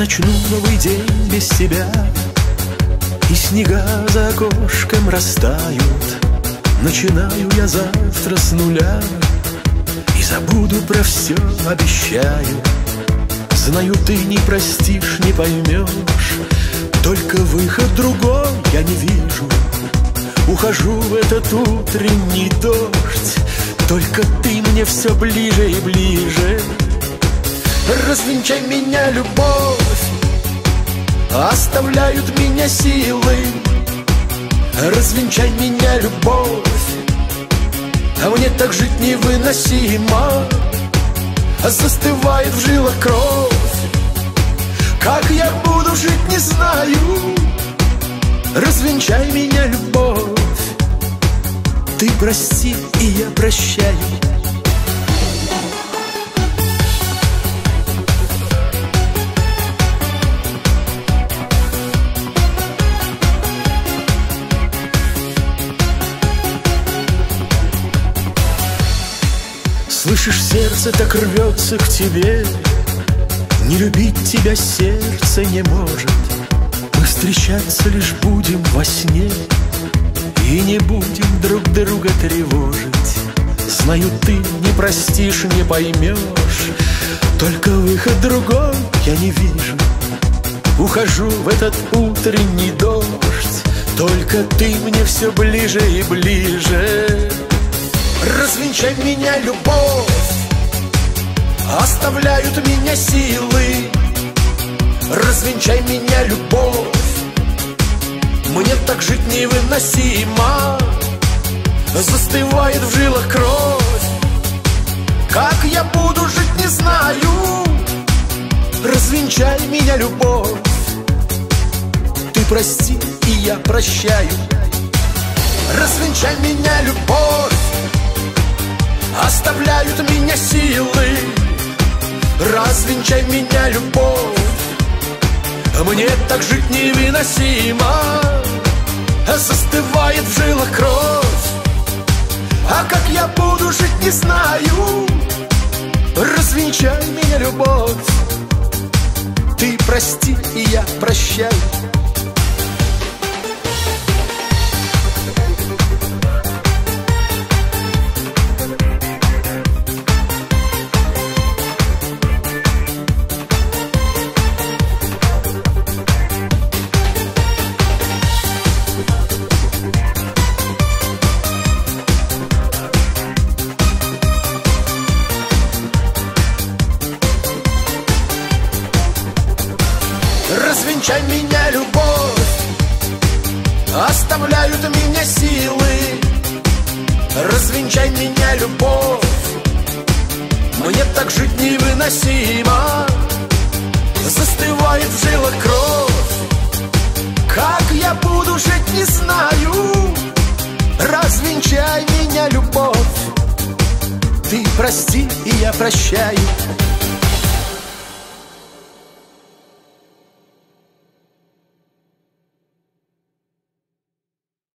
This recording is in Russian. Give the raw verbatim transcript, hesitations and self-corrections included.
начну новый день без тебя, и снега за окошком растают. Начинаю я завтра с нуля, и забуду про все, обещаю. Знаю, ты не простишь, не поймешь, только выход другой я не вижу. Ухожу в этот утренний дождь, только ты мне все ближе и ближе. Развенчай меня, любовь, оставляют меня силы. Развенчай меня, любовь, а мне так жить невыносимо. Застывает в жилах кровь, как я буду жить, не знаю. Развенчай меня, любовь, ты прости, и я прощаю. Слышишь, сердце так рвется к тебе, не любить тебя сердце не может. Мы встречаться лишь будем во сне, и не будем друг друга тревожить. Знаю, ты не простишь, не поймешь, только выход другой я не вижу. Ухожу в этот утренний дождь, только ты мне все ближе и ближе. Развенчай меня, любовь, оставляют меня силы. Развенчай меня, любовь, мне так жить невыносимо. Застывает в жилах кровь, как я буду жить, не знаю. Развенчай меня, любовь, ты прости, и я прощаю. Развенчай меня, любовь, оставляют меня силы. Развенчай меня, любовь, мне так жить невыносимо. Застывает в жилах кровь, а как я буду жить, не знаю. Развенчай меня, любовь, ты прости, и я прощаю. Развенчай меня, любовь, оставляют меня силы. Развенчай меня, любовь, мне так жить невыносимо. Застывает в жилах кровь, как я буду жить, не знаю. Развенчай меня, любовь, ты прости, и я прощаю.